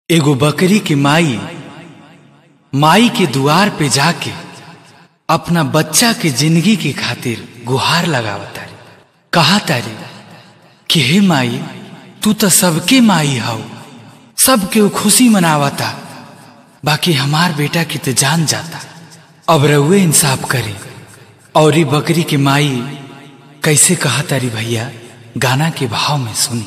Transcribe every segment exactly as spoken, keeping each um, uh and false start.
एगो बकरी की माई माई के दुआर पे जाके अपना बच्चा के जिंदगी की खातिर गुहार लगावता रे। कहा तारी कि हे माई, तू तो सबके माई हौ, सबके खुशी मनावता, बाकी हमार बेटा की तो जान जाता, अब रउए इंसाफ करे। और बकरी की माई कैसे कहा तारी भैया, गाना के भाव में सुनी।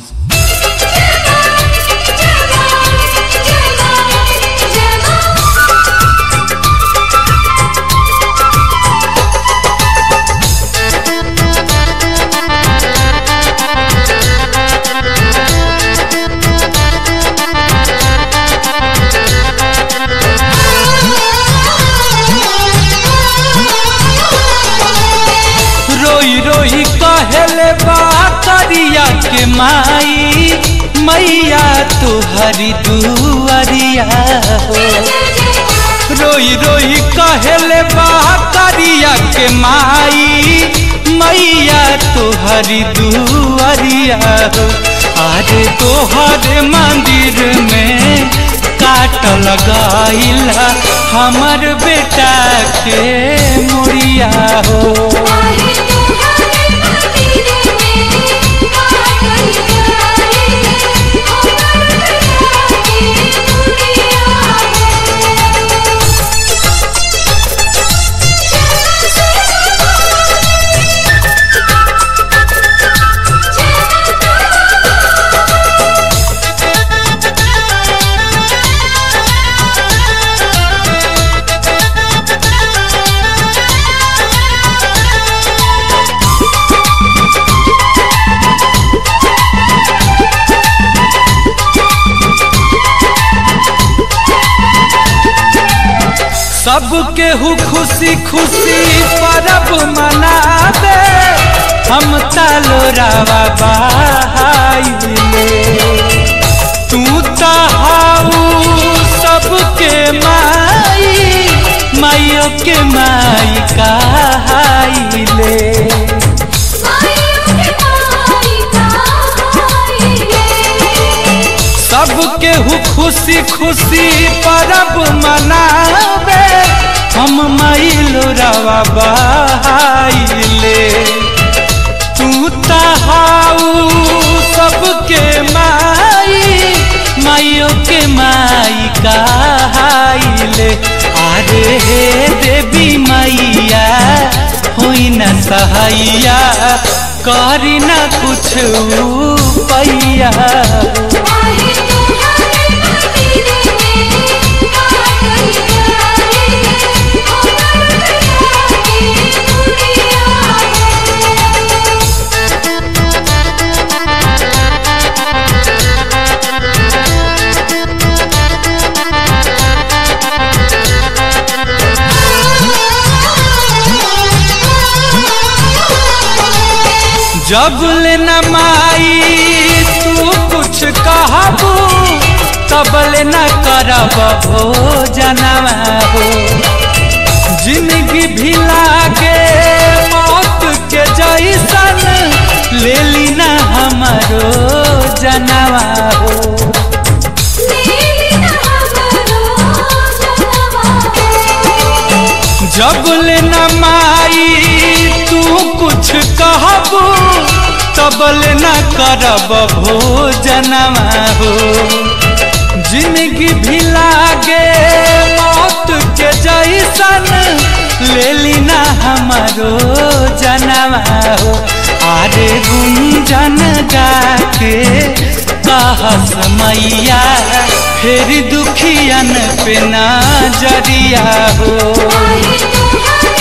रोई रोई कहले बकरिया के माई, मैया तुहरी दुआरिया हो। रोई रोई कहले बकरिया के माई, मैया तुहरी दुआरिया हो। आज तोहर मंदिर में काट लगाइला हमर बेटा के मुड़िया हो। सबके हु खुशी खुशी परब मनावे, हम तालोरावा बहाइले। तू तो हाउ सबके माई, माइयों के माई कहाइले। सबके हु खुशी खुशी परब मनावे, हम माई लोरावा बहाइले। तू तहाऊ सबके माई, माइयों के माई कहाइले। अरे हे देवी मैया होई न सहैया, करी न कुछ पैया। जब ले न माई तू कुछ कहबू, तब ले न करब भोजनवा हो। जिंदगी भी लागे मौत के जैसन, ले ली न हमारो जनवा हो। जब ले न माई तू कुछ कहबू, तबल न करब भोजनवा हो। जिंदगी भी लागे मौत के जैसन, ले ली न हमारो जनवा हो। आरे गुंजन गाके कहस मैया, फिर दुखियन पे नजरिया हो।